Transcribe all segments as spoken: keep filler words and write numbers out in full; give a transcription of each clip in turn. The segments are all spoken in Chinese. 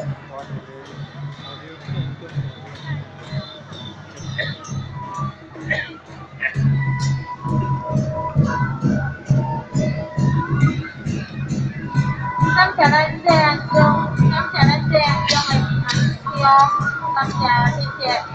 感谢咱这样中，感谢咱这样中的朋友，感谢谢谢。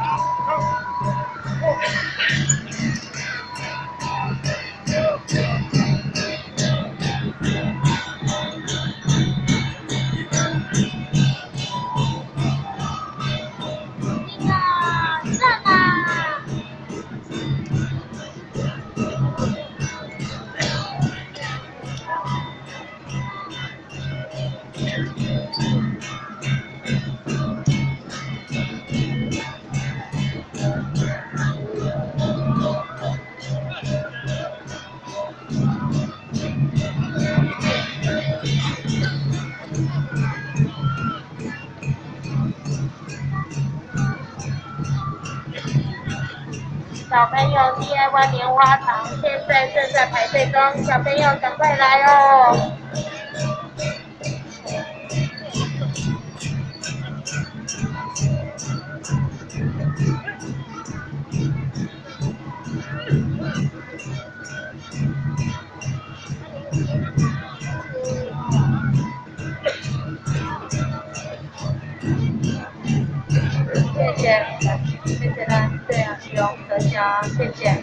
小朋友 D I Y 棉花糖现在正在排队中，小朋友赶快来哦！谢谢，谢谢大家，对啊，有得奖，谢谢。